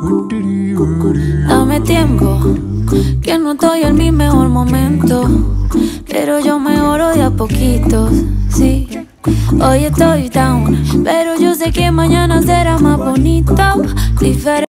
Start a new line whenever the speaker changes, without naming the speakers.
Dame tiempo, que no estoy en mi mejor momento, pero yo mejoro de a poquitos, sí. Hoy estoy down, pero yo sé que mañana será más bonito, diferente.